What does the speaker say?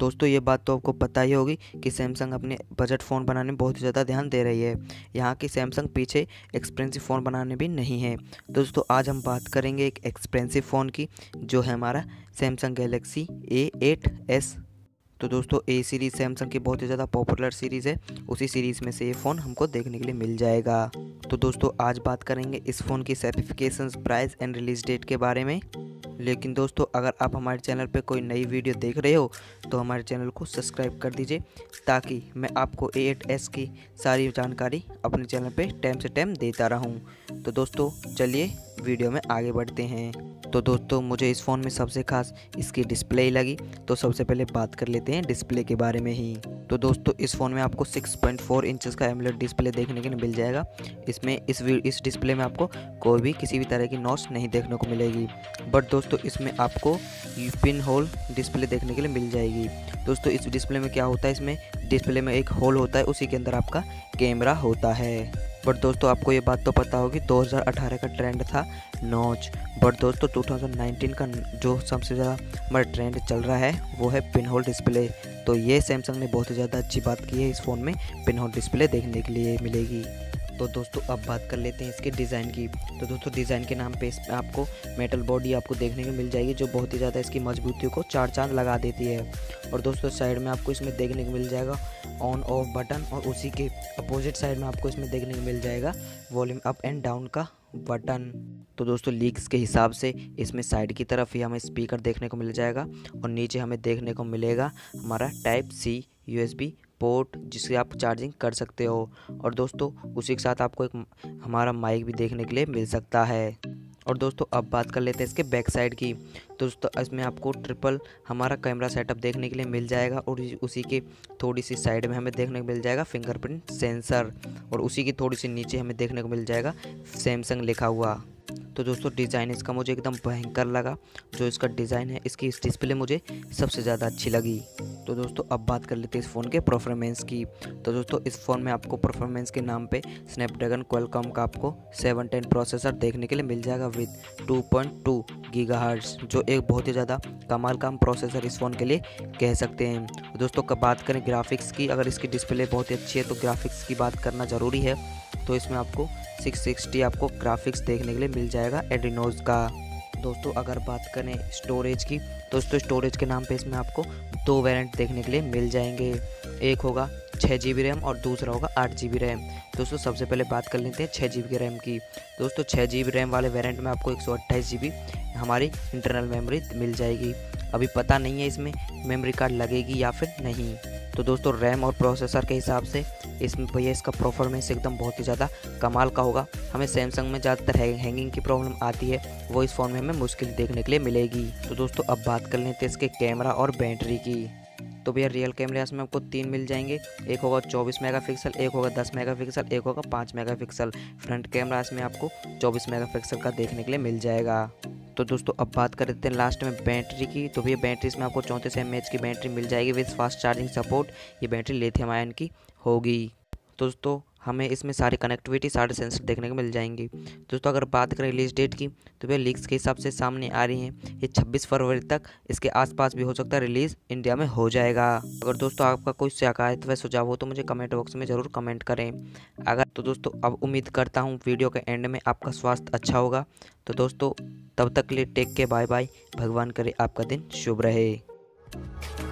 दोस्तों ये बात तो आपको पता ही होगी कि सैमसंग अपने बजट फ़ोन बनाने में बहुत ही ज़्यादा ध्यान दे रही है। यहाँ की सैमसंग पीछे एक्सपेंसिव फ़ोन बनाने भी नहीं है। दोस्तों आज हम बात करेंगे एक एक्सपेंसिव फ़ोन की, जो है हमारा सैमसंग गैलेक्सी A8s। तो दोस्तों ए सीरीज़ सैमसंग की बहुत ही ज़्यादा पॉपुलर सीरीज़ है, उसी सीरीज़ में से ये फ़ोन हमको देखने के लिए मिल जाएगा। तो दोस्तों आज बात करेंगे इस फ़ोन की specifications, price and release date के बारे में। लेकिन दोस्तों अगर आप हमारे चैनल पे कोई नई वीडियो देख रहे हो तो हमारे चैनल को सब्सक्राइब कर दीजिए, ताकि मैं आपको A8s की सारी जानकारी अपने चैनल पे टाइम से टाइम देता रहूं। तो दोस्तों चलिए वीडियो में आगे बढ़ते हैं। तो दोस्तों मुझे इस फ़ोन में सबसे खास इसकी डिस्प्ले लगी, तो सबसे पहले बात कर लेते हैं डिस्प्ले के बारे में ही। तो दोस्तों इस फ़ोन में आपको 6.4 इंचेस का एमोलेड डिस्प्ले देखने के लिए मिल जाएगा। इसमें इस डिस्प्ले में आपको कोई भी किसी भी तरह की नॉच नहीं देखने को मिलेगी। बट दोस्तों इसमें आपको पिन होल डिस्प्ले देखने के लिए मिल जाएगी। दोस्तों इस डिस्प्ले में क्या होता है, इसमें डिस्प्ले में एक होल होता है, उसी के अंदर आपका कैमरा होता है। बट दोस्तों आपको ये बात तो पता होगी 2018 का ट्रेंड था नॉच, बट दोस्तों 2019 का जो सबसे ज़्यादा हमारा ट्रेंड चल रहा है वो है पिन होल डिस्प्ले। तो ये सैमसंग ने बहुत ही ज़्यादा अच्छी बात की है, इस फ़ोन में पिन होल डिस्प्ले देखने के लिए मिलेगी। तो दोस्तों अब बात कर लेते हैं इसके डिज़ाइन की। तो दोस्तों डिज़ाइन के नाम पे इसमें आपको मेटल बॉडी आपको देखने को मिल जाएगी, जो बहुत ही ज़्यादा इसकी मजबूती को चार चांद लगा देती है। और दोस्तों साइड में आपको इसमें देखने को मिल जाएगा ऑन ऑफ बटन, और उसी के अपोजिट साइड में आपको इसमें देखने को मिल जाएगा वॉल्यूम अप एंड डाउन का बटन। तो दोस्तों लीक्स के हिसाब से इसमें साइड की तरफ ही हमें स्पीकर देखने को मिल जाएगा, और नीचे हमें देखने को मिलेगा हमारा टाइप सी USB पोर्ट, जिससे आप चार्जिंग कर सकते हो। और दोस्तों उसी के साथ आपको एक हमारा माइक भी देखने के लिए मिल सकता है। और दोस्तों अब बात कर लेते हैं इसके बैक साइड की। दोस्तों इसमें आपको ट्रिपल हमारा कैमरा सेटअप देखने के लिए मिल जाएगा, और उसी के थोड़ी सी साइड में हमें देखने को मिल जाएगा फिंगरप्रिंट सेंसर, और उसी की थोड़ी सी नीचे हमें देखने को मिल जाएगा सैमसंग लिखा हुआ। तो दोस्तों डिज़ाइन इसका मुझे एकदम भयंकर लगा, जो इसका डिज़ाइन है इसकी इस डिस्प्ले मुझे सबसे ज़्यादा अच्छी लगी। तो दोस्तों अब बात कर लेते हैं इस फ़ोन के परफॉर्मेंस की। तो दोस्तों इस फ़ोन में आपको परफॉर्मेंस के नाम पे स्नैपड्रैगन क्वालकॉम का आपको 710 प्रोसेसर देखने के लिए मिल जाएगा विद 2.2 गीगाहर्ट्ज़, जो एक बहुत ही ज़्यादा कमाल का हम प्रोसेसर इस फ़ोन के लिए कह सकते हैं। दोस्तों कब बात करें ग्राफिक्स की, अगर इसकी डिस्प्ले बहुत ही अच्छी है तो ग्राफिक्स की बात करना ज़रूरी है। तो इसमें आपको 660 आपको ग्राफिक्स देखने के लिए मिल जाएगा एड्रीनोस का। दोस्तों अगर बात करें स्टोरेज की, दोस्तों स्टोरेज के नाम पे इसमें आपको दो वेरिएंट देखने के लिए मिल जाएंगे। एक होगा 6 GB रैम और दूसरा होगा 8 GB रैम। दोस्तों सबसे पहले बात कर लेते हैं 6 GB की रैम की। दोस्तों 6 GB रैम वाले वेरिएंट में आपको 128 GB हमारी इंटरनल मेमोरी मिल जाएगी। अभी पता नहीं है इसमें मेमोरी कार्ड लगेगी या फिर नहीं। तो दोस्तों रैम और प्रोसेसर के हिसाब से इसमें भैया इसका परफॉर्मेंस एकदम बहुत ही ज़्यादा कमाल का होगा। हमें सैमसंग में ज़्यादातर हैंगिंग की प्रॉब्लम आती है, वो इस फ़ोन में हमें मुश्किल देखने के लिए मिलेगी। तो दोस्तों अब बात कर लेते हैं इसके कैमरा और बैटरी की। तो भैया रियल कैमरास में आपको 3 मिल जाएंगे, एक होगा 24 मेगापिक्सल, एक होगा 10 मेगापिक्सल, एक होगा 5 मेगापिक्सल। फ्रंट कैमरास में आपको 24 मेगापिक्सल का देखने के लिए मिल जाएगा। तो दोस्तों अब बात कर लेते हैं लास्ट में बैटरी की। तो भैया बैटरी इसमें आपको 34 mAh की बैटरी मिल जाएगी विद फास्ट चार्जिंग सपोर्ट। ये बैटरी लिथियम आयन की होगी। दोस्तों हमें इसमें सारी कनेक्टिविटी, सारे सेंसर देखने को मिल जाएंगी। दोस्तों अगर बात करें रिलीज डेट की, तो भैया लीक्स के हिसाब से सामने आ रही हैं ये 26 फरवरी तक, इसके आसपास भी हो सकता है रिलीज़ इंडिया में हो जाएगा। अगर दोस्तों आपका कोई शिकायत व सुझाव हो तो मुझे कमेंट बॉक्स में ज़रूर कमेंट करें। अगर तो दोस्तों अब उम्मीद करता हूँ वीडियो के एंड में आपका स्वास्थ्य अच्छा होगा। तो दोस्तों तब तक के लिए टेक के बाय बाय। भगवान करे आपका दिन शुभ रहे।